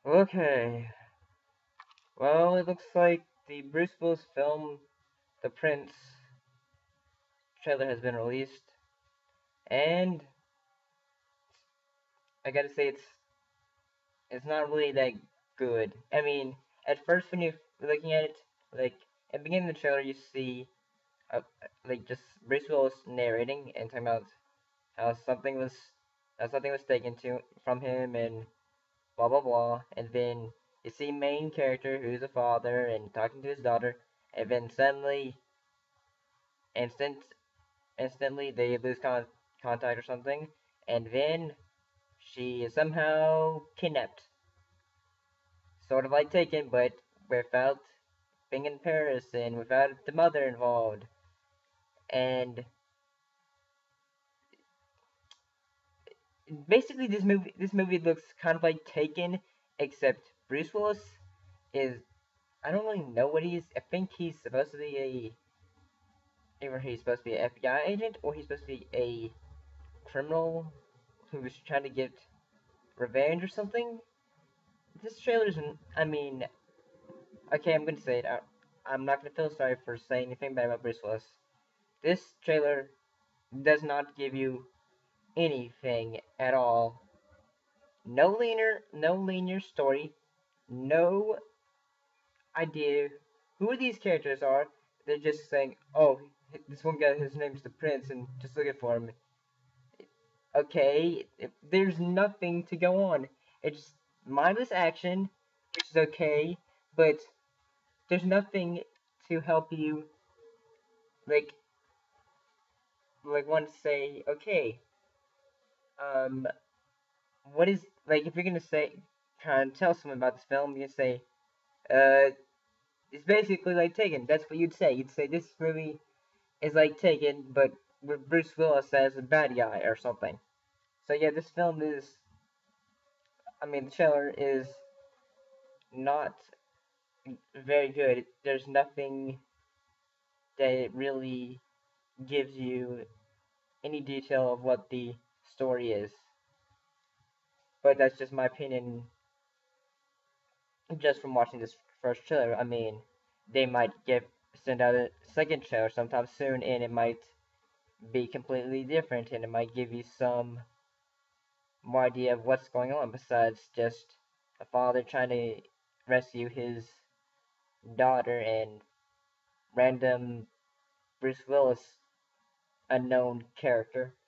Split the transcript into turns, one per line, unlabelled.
Okay. Well, it looks like the Bruce Willis film, The Prince, trailer has been released, and I gotta say it's not really that good. I mean, at first when you're looking at it, like at the beginning of the trailer, you see uh, like just Bruce Willis narrating and talking about how something was taken to from him and blah blah blah, and then you see main character who's a father and talking to his daughter, and then suddenly instant instantly they lose contact or something, and then she is somehow kidnapped, sort of like Taken, but without being in Paris and without the mother involved. And basically, this movie looks kind of like Taken, except Bruce Willis is I don't really know what he is. I think he's supposed to be either he's supposed to be an FBI agent or he's supposed to be a criminal who was trying to get revenge or something. This trailer's, I mean, okay, I'm gonna say it. I'm not gonna feel sorry for saying anything bad about Bruce Willis. This trailer does not give you anything at all. No linear story. No idea who these characters are. They're just saying, "Oh, this one guy, his name's the Prince, and just looking for him." Okay, there's nothing to go on. It's mindless action, which is okay, but there's nothing to help you like want to say, okay, um, what is like if you're gonna say try to tell someone about this film, you say, it's basically like Taken. That's what you'd say. You'd say this movie is like Taken, but with Bruce Willis as a bad guy or something. So yeah, this film is. I mean, the trailer is not very good. There's nothing that really gives you any detail of what the story is. But that's just my opinion just from watching this first trailer. I mean, they might get send out a second trailer sometime soon, and it might be completely different, and it might give you some more idea of what's going on besides just a father trying to rescue his daughter and random Bruce Willis unknown character.